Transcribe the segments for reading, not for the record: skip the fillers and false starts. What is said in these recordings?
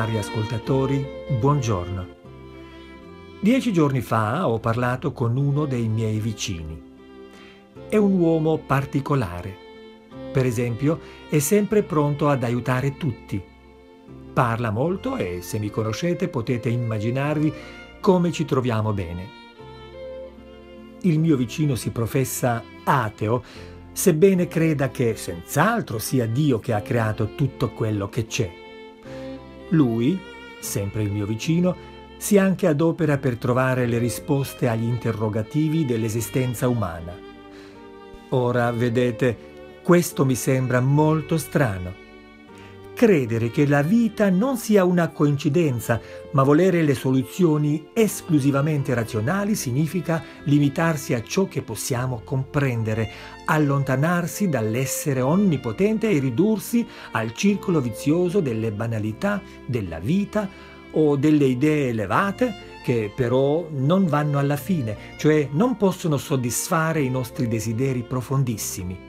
Cari ascoltatori, buongiorno. 10 giorni fa ho parlato con uno dei miei vicini. È un uomo particolare. Per esempio, è sempre pronto ad aiutare tutti. Parla molto e, se mi conoscete, potete immaginarvi come ci troviamo bene. Il mio vicino si professa ateo, sebbene creda che senz'altro sia Dio che ha creato tutto quello che c'è. Lui, sempre il mio vicino, si anche adopera per trovare le risposte agli interrogativi dell'esistenza umana. Ora, vedete, questo mi sembra molto strano. Credere che la vita non sia una coincidenza, ma volere le soluzioni esclusivamente razionali significa limitarsi a ciò che possiamo comprendere, allontanarsi dall'essere onnipotente e ridursi al circolo vizioso delle banalità della vita o delle idee elevate che però non vanno alla fine, cioè non possono soddisfare i nostri desideri profondissimi.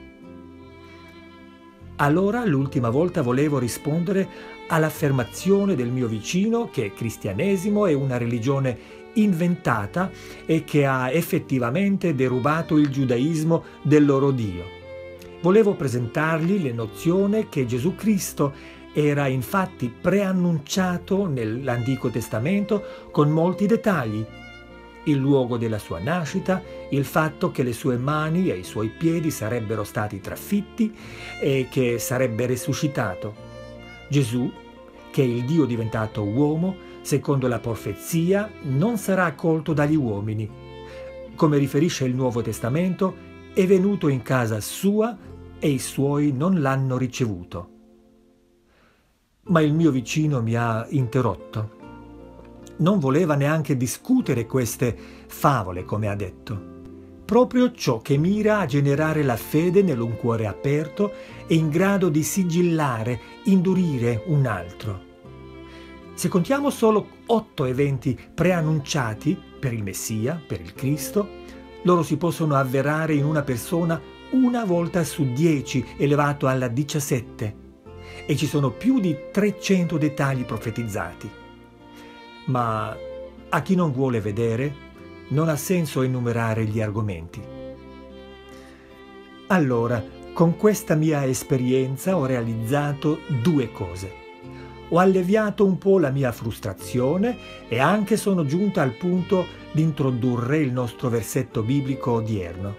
Allora l'ultima volta volevo rispondere all'affermazione del mio vicino che il cristianesimo è una religione inventata e che ha effettivamente derubato il giudaismo del loro Dio. Volevo presentargli le nozioni che Gesù Cristo era infatti preannunciato nell'Antico Testamento con molti dettagli. Il luogo della sua nascita, il fatto che le sue mani e i suoi piedi sarebbero stati trafitti e che sarebbe risuscitato. Gesù, che è il Dio diventato uomo, secondo la profezia, non sarà accolto dagli uomini. Come riferisce il Nuovo Testamento, è venuto in casa sua e i suoi non l'hanno ricevuto. Ma il mio vicino mi ha interrotto. Non voleva neanche discutere queste favole, come ha detto. Proprio ciò che mira a generare la fede nell'un cuore aperto e in grado di sigillare, indurire un altro. Se contiamo solo 8 eventi preannunciati per il Messia, per il Cristo, loro si possono avverare in una persona una volta su 10, elevato alla 17, e ci sono più di 300 dettagli profetizzati. Ma a chi non vuole vedere, non ha senso enumerare gli argomenti. Allora, con questa mia esperienza ho realizzato 2 cose. Ho alleviato un po' la mia frustrazione e anche sono giunta al punto di introdurre il nostro versetto biblico odierno.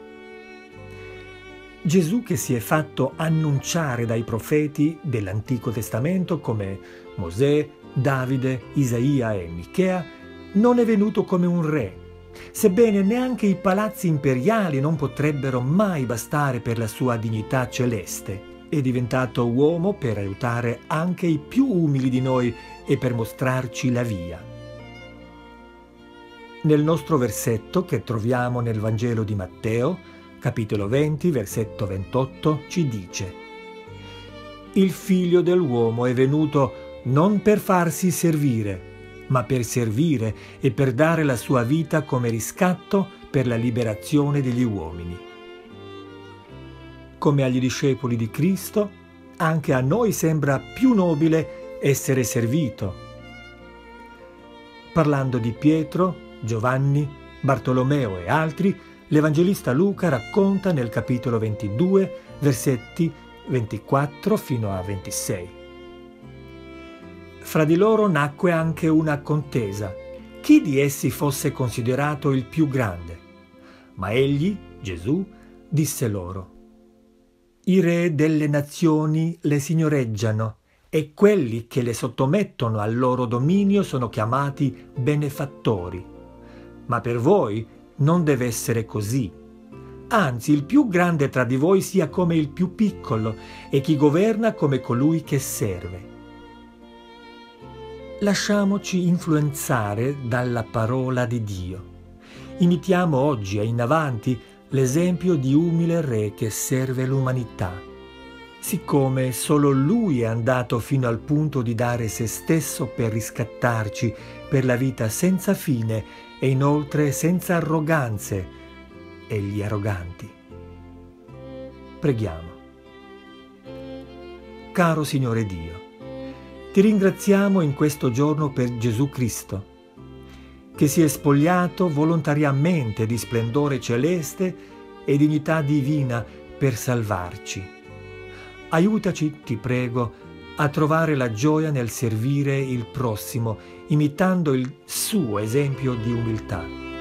Gesù, che si è fatto annunciare dai profeti dell'Antico Testamento come Mosè, Davide, Isaia e Michea, non è venuto come un re, sebbene neanche i palazzi imperiali non potrebbero mai bastare per la sua dignità celeste. È diventato uomo per aiutare anche i più umili di noi e per mostrarci la via. Nel nostro versetto, che troviamo nel Vangelo di Matteo, capitolo 20, versetto 28, ci dice: «Il figlio dell'uomo è venuto non per farsi servire, ma per servire e per dare la sua vita come riscatto per la liberazione degli uomini». Come agli discepoli di Cristo, anche a noi sembra più nobile essere servito. Parlando di Pietro, Giovanni, Bartolomeo e altri, l'Evangelista Luca racconta nel capitolo 22, versetti 24 fino a 26. Fra di loro nacque anche una contesa, chi di essi fosse considerato il più grande. Ma egli, Gesù, disse loro: «I re delle nazioni le signoreggiano, e quelli che le sottomettono al loro dominio sono chiamati benefattori. Ma per voi non deve essere così. Anzi, il più grande tra di voi sia come il più piccolo, e chi governa come colui che serve». Lasciamoci influenzare dalla parola di Dio. Imitiamo oggi e in avanti l'esempio di umile re che serve l'umanità. Siccome solo lui è andato fino al punto di dare se stesso per riscattarci per la vita senza fine e inoltre senza arroganze e gli arroganti. Preghiamo. Caro Signore Dio, Ti ringraziamo in questo giorno per Gesù Cristo, che si è spogliato volontariamente di splendore celeste e dignità divina per salvarci. Aiutaci, ti prego, a trovare la gioia nel servire il prossimo, imitando il suo esempio di umiltà.